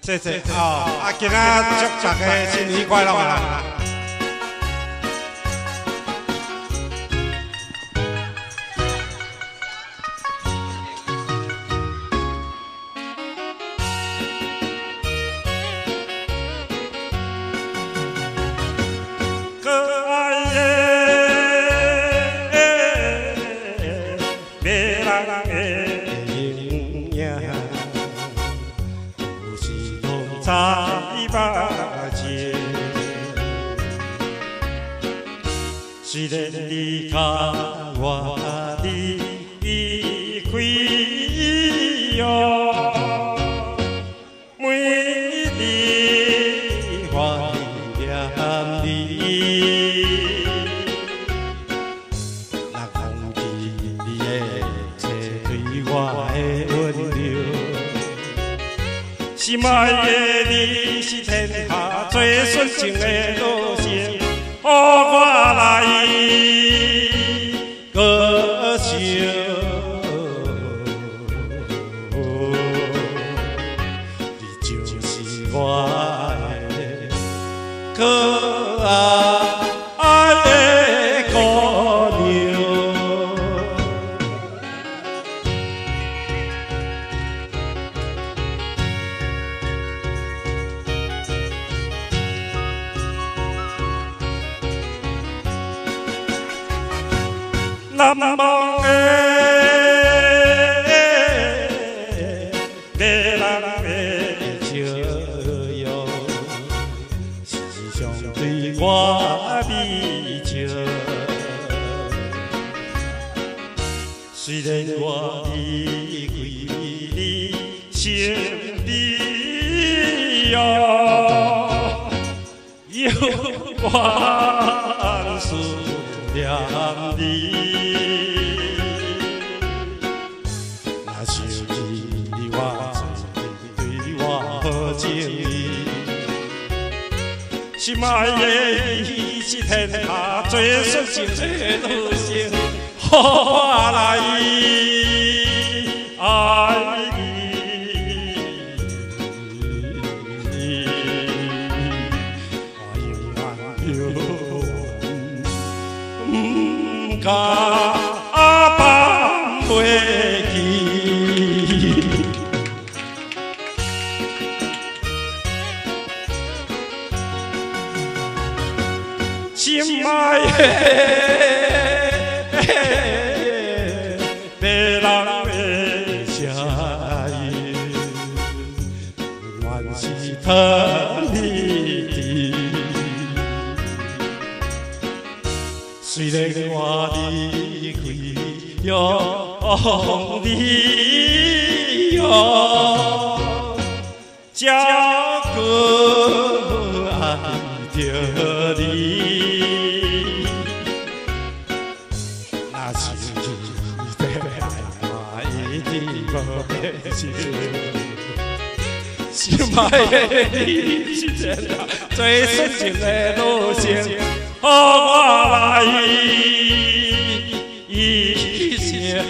谢谢哦，今仔祝大家新年快乐啦！可爱的迷人的形影。在目前，虽然你甲我离开哟，每日我念你，若忘记你的切对我的温柔。心爱的你是天下最纯情的路线，予我来歌唱。你就是我的可爱的姑娘。难忘的迷人的笑容，时常对我微笑。虽然我离开你身边哟，犹原思念你。心爱的你是天下最纯情的女性，予我来爱你。我永远不敢放袂记。心爱的迷人的声音，原是疼你的。虽然我离开用你哟，才搁爱着你。心爱的你是天下最纯情的女性，予我来一生。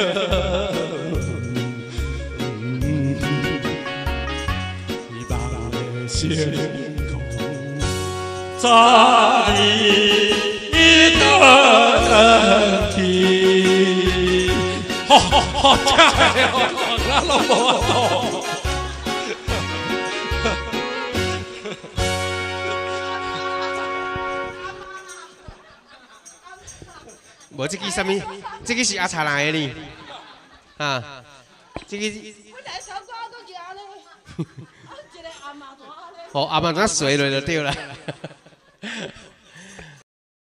希望的星空早已登天。好正哦！我拢无懂。无这个什么？这个是阿茶来的呢？啊，这个。我来首歌都是安尼，一个阿妈大安尼。哦，阿妈怎水落就对啦。